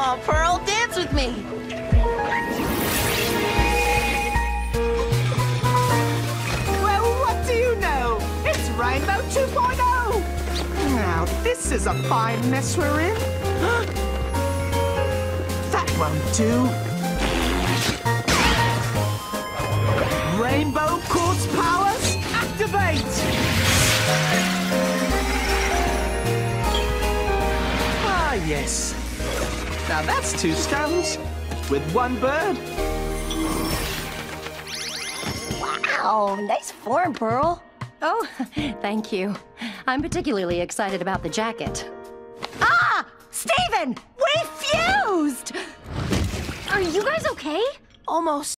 on, Pearl, dance with me. Well, what do you know? It's Rainbow 2.0. Now, this is a fine mess we're in. That won't do. Rainbow Quartz powers, activate! Ah, yes. Now that's 2 stones with 1 bird. Wow, nice form, Pearl. Oh, thank you. I'm particularly excited about the jacket. Ah! Steven! We fused! Are you guys okay? Almost.